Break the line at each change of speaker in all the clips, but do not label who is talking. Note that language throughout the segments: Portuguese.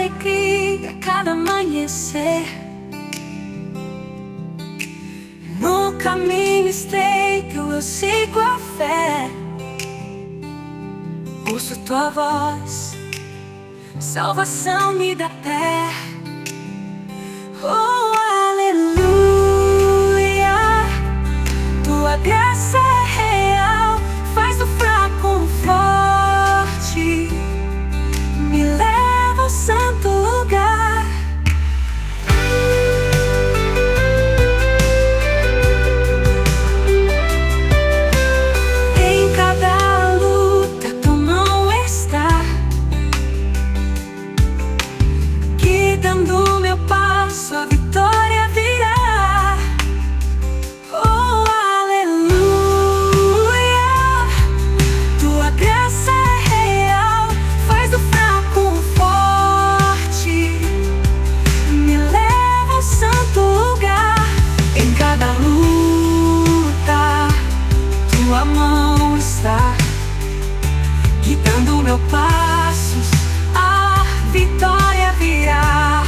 alegria a cada amanhecer. No caminho estreito eu sigo a fé. Ouço tua voz, salvação me dá pé. Oh, aleluia, tua graça é real, faz do fraco um forte, me leva ao santo lugar. Em cada luta tua mão está, guiando meu passo, a vitória virá. Oh, aleluia, tua graça é real, faz do fraco um forte, me leva ao santo lugar. Em cada luta tua mão está, guiando meu passo, a vitória virá.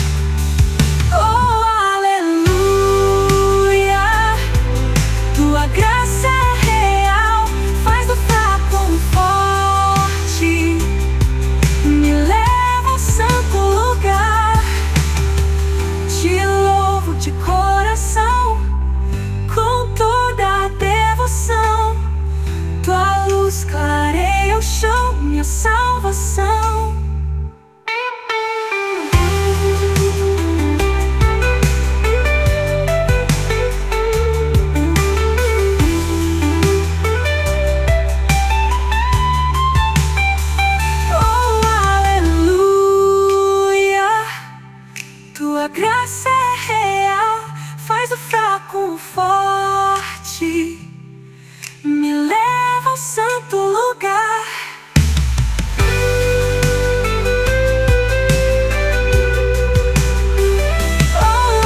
Oh, aleluia, tua graça é real, faz do fraco um forte, me leva ao santo lugar. Te louvo de coração, com toda a devoção, tua luz clareia o chão, minha salvação. Oh, aleluia, tua graça é real, faz do fraco um forte, me leva ao santo lugar. Oh,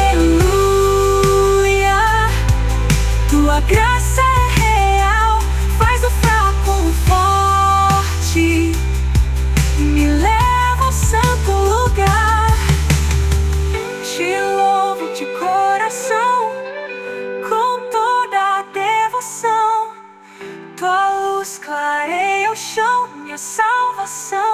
aleluia, tua graça é real, faz do fraco um forte, me leva ao santo lugar. Te louvo de coração, com toda a devoção, tua luz clareia o chão, minha salvação.